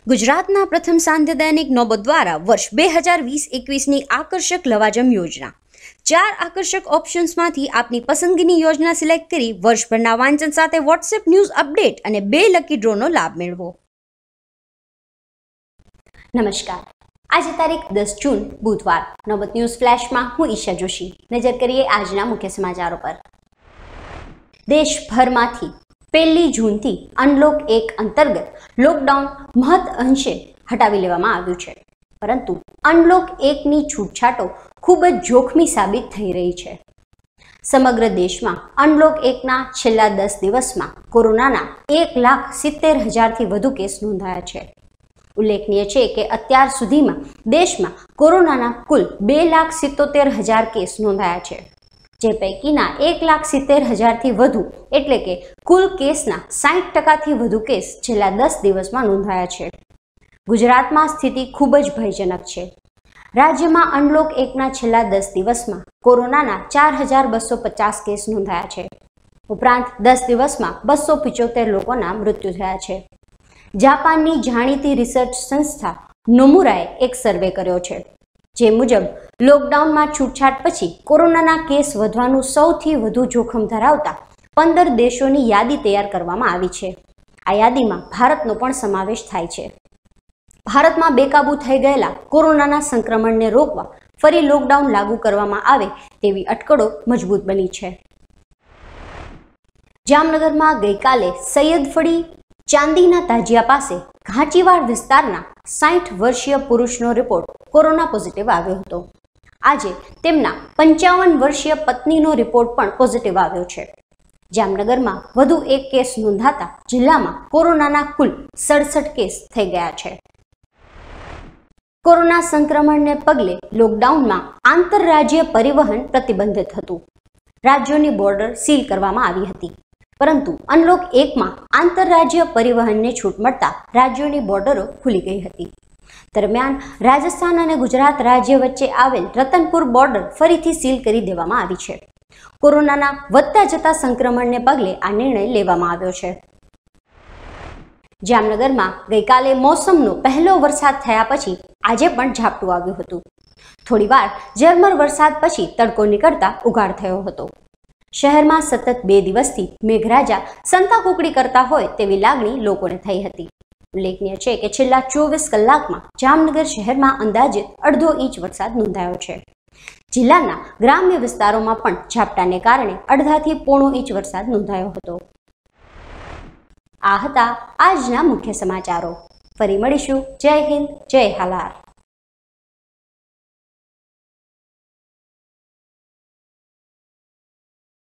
ગુજરાતના પ્રથમ સાંધ્ય દૈનિક નોબત દ્વારા વર્ષ 2020-21ની આકર્ષક લવાજમ યોજના 4 આકર્ષક ઓપ્શન્સમાંથી આપની પસંદગીની યોજના સિલેક્ટ કરી વર્ષભરના વાંચન સાથે વોટ્સએપ ન્યૂઝ અપડેટ અને 2 લકી ડ્રોનો લાભ મેળવો। નમસ્કાર, આજે તારીખ 10 જૂન બુધવાર નોબત ન્યૂઝ ફ્લેશમાં હું ઈશા જોશી। નજર કરીએ આજના મુખ્ય સમાચારો પર। દેશભરમાંથી 1 જૂનથી અનલોક 1 અંતર્ગત લોકડાઉન મહદ અંશે હટાવી લેવામાં આવ્યું છે, પરંતુ અનલોક 1ની છૂટછાટો ખૂબ જ જોખમી સાબિત થઈ રહી છે। સમગ્ર દેશમાં અનલોક 1ના છેલ્લા 10 દિવસમાં કોરોનાના 1,70,000થી વધુ કેસ નોંધાયા છે। ઉલ્લેખનીય છે કે અત્યાર સુધીમાં દેશમાં કોરોનાના કુલ 2,77,000 કેસ નોંધાયા છે, જે પૈકીના 1,70,000થી વધુ એટલે કે કુલ કેસના 60%થી વધુ કેસ છેલ્લા 10 દિવસમાં નોંધાયા છે। ગુજરાતમાં સ્થિતિ ખૂબ જ ભયજનક છે। રાજ્યમાં અનલોક 1ના છેલ્લા 10 દિવસમાં કોરોનાના 4,250 કેસ નોંધાયા છે। ઉપરાંત 10 દિવસમાં 275 લોકોના મૃત્યુ થયા છે। જાપાનની જાણીતી રિસર્ચ સંસ્થા નોમુરાએ એક સર્વે કર્યો છે, જે મુજબ લોકડાઉનમાં છૂટછાટ પછી કોરોનાના કેસ વધવાનું સૌથી વધુ જોખમ ધરાવતા 15 દેશોની યાદી તૈયાર કરવામાં આવી છે। આ યાદીમાં ભારતનો પણ સમાવેશ થાય છે। ભારતમાં બેકાબૂ થઈ ગયેલા કોરોનાના સંક્રમણને રોકવા ફરી લોકડાઉન લાગુ કરવામાં આવે તેવી અટકળો મજબૂત બની છે। જામનગરમાં ગઈકાલે સૈયદફળી ચાંદીના તાજિયા પાસે ઘાંચીવાડ વિસ્તારના 60 વર્ષીય પુરુષનો રિપોર્ટ કોરોના પોઝિટિવ આવ્યો હતો। આજે તેમના 55 વર્ષીય પત્નીનો રિપોર્ટ પણ પોઝિટિવ આવ્યો છે। જામનગરમાં વધુ એક કેસ નોંધાતા જિલ્લામાં કોરોનાના કુલ 67 કેસ થઈ ગયા છે। કોરોના સંક્રમણને પગલે લોકડાઉનમાં આંતરરાજ્ય પરિવહન પ્રતિબંધિત હતું। રાજ્યોની બોર્ડર સીલ કરવામાં આવી હતી, પરંતુ અનલોક 1માં આંતરરાજ્ય પરિવહનને છૂટ મળતા રાજ્યોની બોર્ડરો ખુલી ગઈ હતી। દરમિયાન રાજસ્થાન અને ગુજરાત રાજ્ય વચ્ચે આવેલ રતનપુર બોર્ડર ફરીથી સીલ કરી દેવામાં આવી છે। કોરોનાના વધતા જતા સંક્રમણને પગલે આ નિર્ણય લેવામાં આવ્યો છે। જામનગરમાં ગઈકાલે મોસમનો પહેલો વરસાદ થયા પછી આજે પણ ઝાપટું આવ્યું હતું। થોડીવાર ઝરમર વરસાદ પછી તડકો નીકળતા ઉઘાડ થયો હતો। શહેરમાં સતત 2 દિવસથી મેઘરાજા સંતાકુકડી કરતા હોય તેવી લાગણી લોકોને થઈ હતી। ઉલ્લેખનીય છે કે છેલ્લા 24 કલાકમાં જામનગર શહેરમાં અંદાજિત અડધો ઇંચ વરસાદ નોંધાયો છે। જિલ્લાના ગ્રામ્ય વિસ્તારોમાં પણ ઝાપટાને કારણે અડધાથી પોણો ઇંચ વરસાદ નોંધાયો હતો। આ હતા આજના મુખ્ય સમાચારો। ફરી મળીશું। જય હિન્દ, જય હાલાર।